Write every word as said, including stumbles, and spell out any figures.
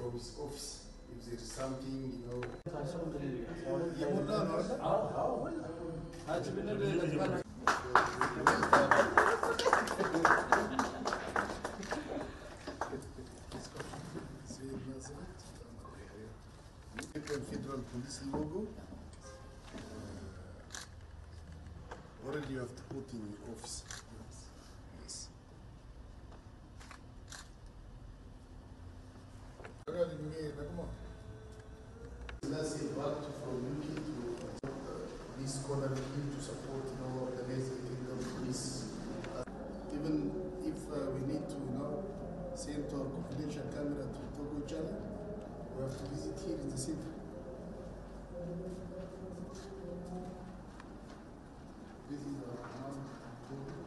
from his office. If there is something, you know. Federal Police logo. Uh, already you have to put in your office. Yes. Let's say back to from U K to uh, this scholarly to support, you know, organizing the police. Uh, even if uh, we need to, you know, send our confidential camera to Togo channel, we have to visit here in the center. This is our